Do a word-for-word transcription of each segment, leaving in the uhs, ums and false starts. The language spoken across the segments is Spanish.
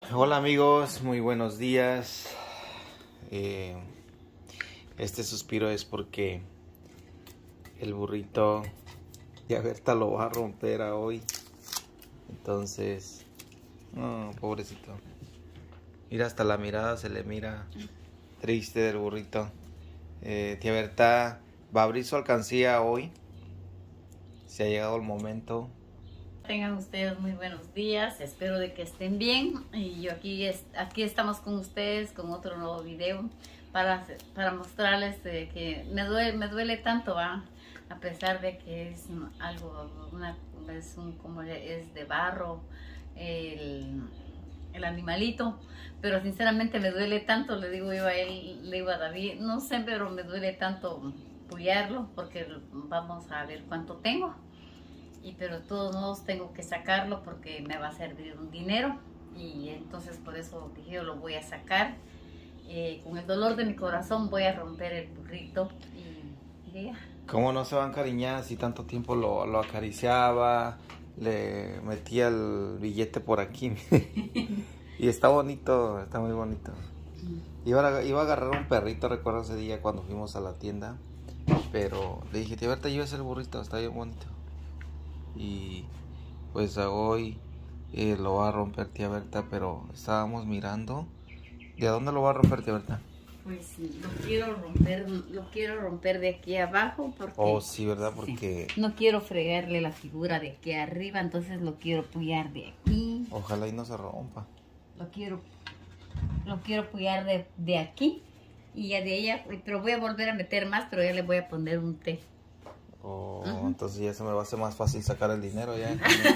Hola amigos, muy buenos días. Eh, este suspiro es porque el burrito de Berta lo va a romper a hoy. Entonces, no, pobrecito. Mira, hasta la mirada se le mira triste del burrito. Eh, tía Berta va a abrir su alcancía hoy. Se ha llegado el momento. Tengan ustedes muy buenos días, espero de que estén bien y yo aquí, es, aquí estamos con ustedes con otro nuevo video para, para mostrarles de que me duele, me duele tanto, ¿va? A pesar de que es algo, una, es un, como es de barro el, el animalito, pero sinceramente me duele tanto, le digo yo a él, le digo a David, no sé, pero me duele tanto pullarlo porque vamos a ver cuánto tengo. Y pero de todos modos tengo que sacarlo porque me va a servir un dinero y entonces por eso dije yo lo voy a sacar. Eh, con el dolor de mi corazón voy a romper el burrito y, y ya. ¿Cómo no se va a encariñar si tanto tiempo lo, lo acariciaba, le metía el billete por aquí? Y está bonito, está muy bonito. Iba a, iba a agarrar un perrito, recuerdo ese día cuando fuimos a la tienda, pero le dije, tía Berta, llévese el burrito, está bien bonito. Y pues hoy eh, lo va a romper tía Berta, pero estábamos mirando. ¿De dónde lo va a romper tía Berta? Pues lo quiero romper, lo quiero romper de aquí abajo porque... Oh, sí, ¿verdad? Porque... Sí, no quiero fregarle la figura de aquí arriba, entonces lo quiero apoyar de aquí. Ojalá y no se rompa. Lo quiero, lo quiero apoyar de, de aquí y ya de ella, pero voy a volver a meter más, pero ya le voy a poner un té. Oh, uh-huh. Entonces ya se me va a hacer más fácil sacar el dinero ya.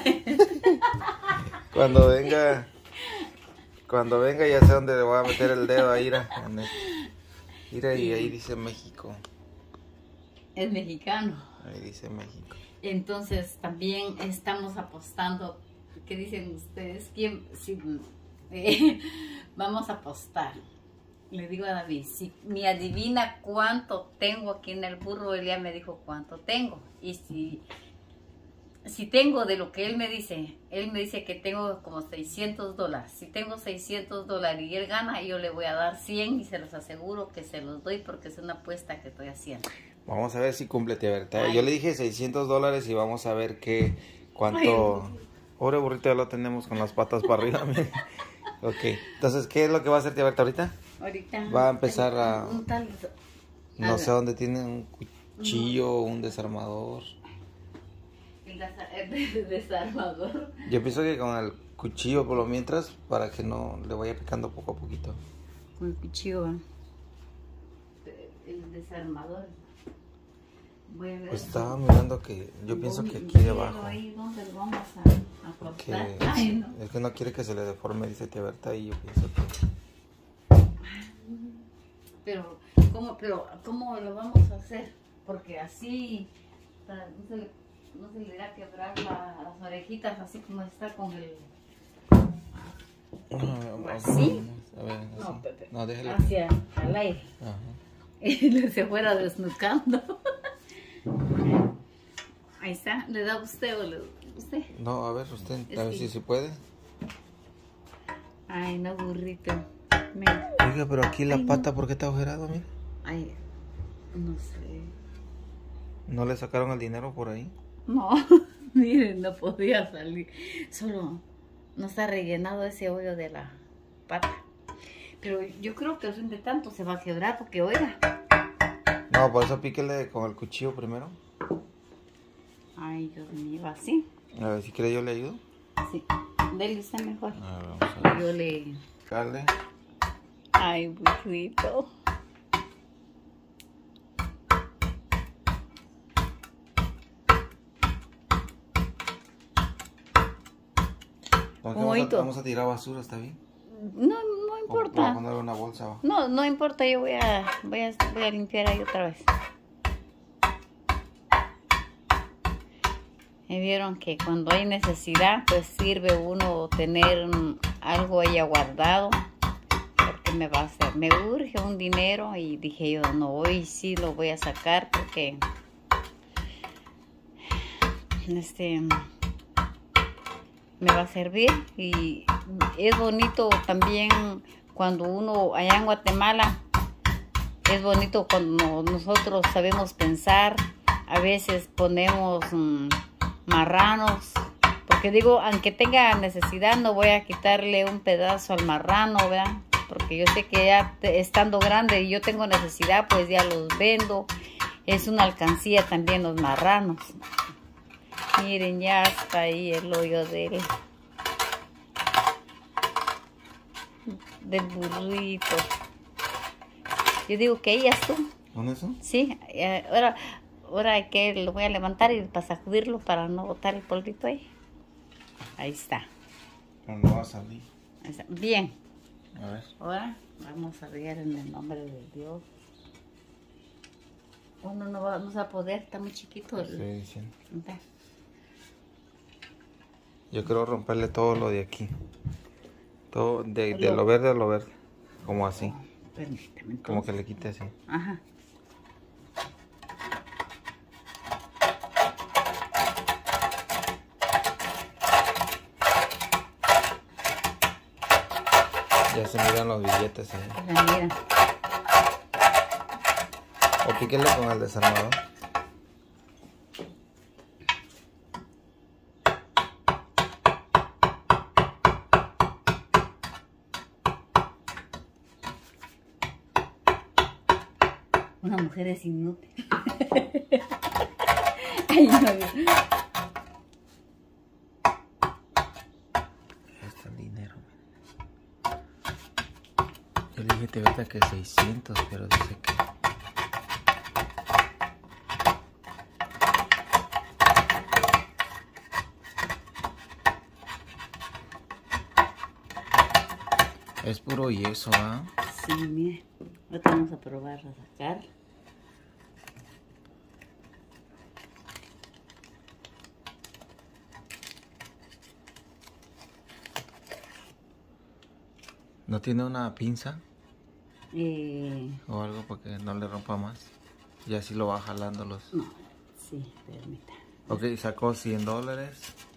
Cuando venga, cuando venga ya sé dónde le voy a meter el dedo ahí, mira, mira y ahí dice México. Es mexicano. Ahí dice México. Entonces también estamos apostando. ¿Qué dicen ustedes? ¿Quién? Si, eh, vamos a apostar. Le digo a David, si me adivina cuánto tengo aquí en el burro, él ya me dijo cuánto tengo. Y si, si tengo de lo que él me dice, él me dice que tengo como seiscientos dólares. Si tengo seiscientos dólares y él gana, yo le voy a dar cien y se los aseguro que se los doy porque es una apuesta que estoy haciendo. Vamos a ver si cumple, tía Berta. Yo le dije seiscientos dólares y vamos a ver qué, cuánto... Ay. Pobre burrito, ya lo tenemos con las patas para arriba. Ok, entonces, ¿qué es lo que va a hacer tía Berta ahorita? Ahorita va a empezar a... Un tal, no sé dónde tiene un cuchillo o un desarmador. El desarmador. Yo pienso que con el cuchillo por lo mientras, para que no le vaya picando poco a poquito. Con el cuchillo, el desarmador. Voy a ver. Pues estaba mirando que yo pienso que aquí debajo. Ahí donde lo vamos a, a cortar. Ay, no. Es que no quiere que se le deforme, dice tía Berta, y yo pienso que... Pero, ¿cómo, pero, ¿cómo lo vamos a hacer? Porque así, no se le, no se le irá a quebrar la, las orejitas, así como está con el... No, ¿así? A ver, así. No, Pepe. No, déjale. Hacia al aire. Ajá. Y se fuera desnucando. Ahí está. ¿Le da usted o le da usted? No, a ver, usted, Es a ver que... si se puede. Ay, no, burrito. Mira. Oiga, pero aquí la Ay, pata, no. ¿Por qué está agujerado, mira? Ay, no sé. ¿No le sacaron el dinero por ahí? No, miren, no podía salir. Solo no está rellenado ese hoyo de la pata. Pero yo creo que de tanto se va a quebrar porque, oiga. No, por eso píquele con el cuchillo primero. Ay, Dios mío, así. A ver, si quiere yo le ayudo. Sí, dele usted mejor. A ver, vamos a ver. Yo le... Dale. Ay, burrito. Vamos a, vamos a tirar basura, ¿está bien? No, no importa. Vamos a poner una bolsa abajo. No, no importa, yo voy a, voy a, voy a limpiar ahí otra vez. Me vieron que cuando hay necesidad, pues sirve uno tener algo ahí guardado. Porque me va a hacer, me urge un dinero y dije yo, no, hoy sí lo voy a sacar porque este me va a servir y es bonito también cuando uno, allá en Guatemala, es bonito cuando nosotros sabemos pensar. A veces ponemos mmm, marranos, porque digo, aunque tenga necesidad, no voy a quitarle un pedazo al marrano, ¿verdad? Porque yo sé que ya te, estando grande y yo tengo necesidad, pues ya los vendo. Es una alcancía también los marranos. Miren, ya está ahí el hoyo del, del burrito. Yo digo que ahí ya está. ¿Con eso? Sí, ahora, ahora hay que lo voy a levantar y para sacudirlo para no botar el polvito ahí. Ahí está. Pero no va a salir. Ahí está. Bien. A ver. Ahora vamos a regar en el nombre de Dios. Uno no va, no se va a poder, está muy chiquito. El... Estoy diciendo. ¿Está? Yo quiero romperle todo lo de aquí. Todo, de, de lo verde a lo verde. Como así. Permítame entonces. Como que le quite así. Ajá. Ya se miran los billetes, ¿eh? Ya mira. O píquele con el desarmador. Una mujer es inútil. Ay, no, Dios. Ahí está el dinero. Yo le dije te vete que seiscientos, pero dice que... Es puro yeso, ¿ah? ¿eh? Sí, mire. Ahorita vamos a probar a sacar. ¿No tiene una pinza? Eh... O algo para que no le rompa más. Y así lo va jalando los... No, sí, permita. Ok, sacó cien dólares.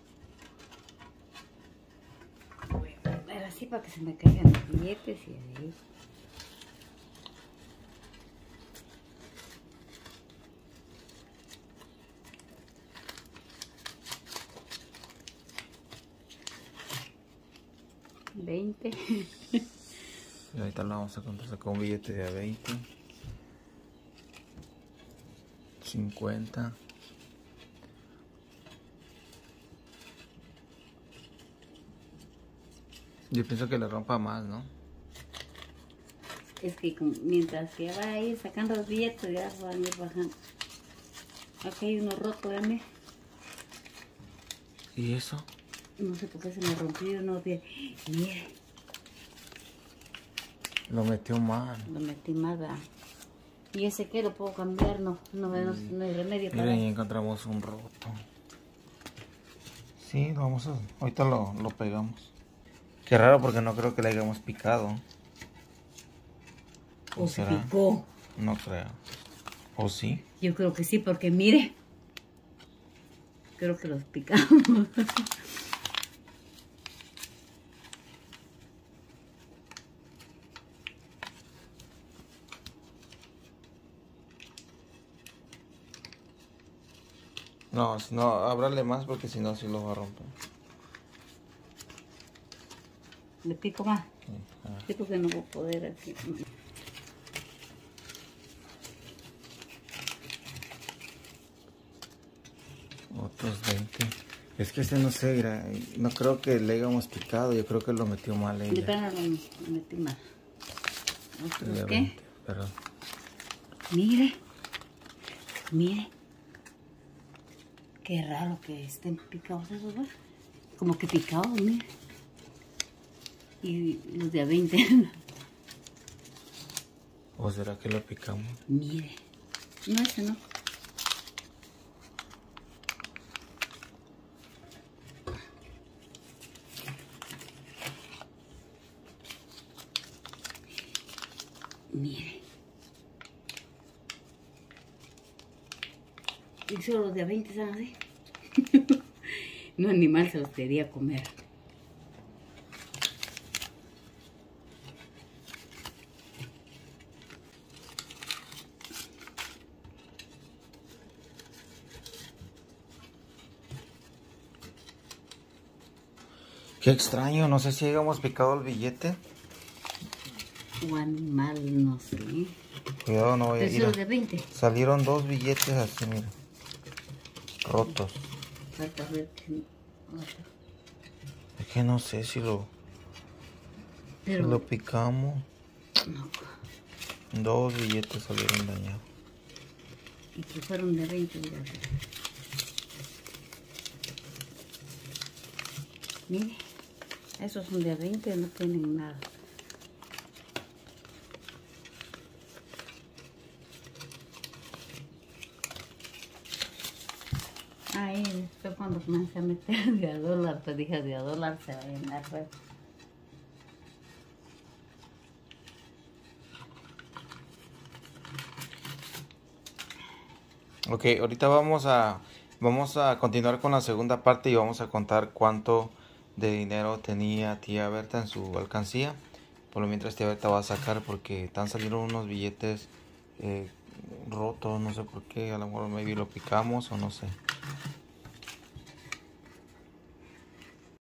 Voy a poner así para que se me caigan los billetes y ahí. veinte. Y ahorita lo vamos a contar. Sacó un billete de veinte. cincuenta. Yo pienso que le rompa más, ¿no? Es que con, mientras que va a ir sacando los billetes, ya van a ir bajando. Aquí hay uno roto, ¿eh? ¿Y eso? No sé por qué se me rompió, no vi. Mire. Lo metió mal. Lo metí mal, ¿verdad? Y ese que lo puedo cambiar, no, no, no, no hay remedio para Miren, eso. y encontramos un roto. Sí, lo vamos a... Ahorita lo, lo pegamos. Qué raro porque no creo que le hayamos picado. ¿O se picó? No creo. ¿O sí? Yo creo que sí, porque mire. Creo que los picamos. No, si no, ábrale más porque si no, sí lo va a romper. ¿Le pico más? Sí, a ver. Sí, porque no voy a poder así. Otros veinte. Es que este no sé, mira, no creo que le hayamos picado, yo creo que lo metió mal De ella. plano lo lo metí mal. De ¿Otros qué? veinte, perdón. Mire. Mire. Qué raro que estén picados esos dos. Como que picados, mire. Y los de a veinte. ¿O será que lo picamos? Mire. No, ese no. Mire. Y solo los de a veinte están así. No, animal se los quería comer. Qué extraño, no sé si hayamos picado el billete. O animal, no sé. Cuidado, no voy a ir. Tercero de veinte. Salieron dos billetes así, mira. Rotos. Falta ver que otro. Es que no sé si lo, Pero si lo picamos. no. Dos billetes salieron dañados. Y que fueron de veinte, mira. Mire, esos son de veinte, no tienen nada. Ahí fue cuando comencé a meter de a dólar, pues dije de a dólar se va a llenar, pues. Ok, ahorita vamos a vamos a continuar con la segunda parte y vamos a contar cuánto de dinero tenía tía Berta en su alcancía. Por lo mientras tía Berta va a sacar porque están saliendo unos billetes eh, rotos, no sé por qué, a lo mejor maybe lo picamos o no sé.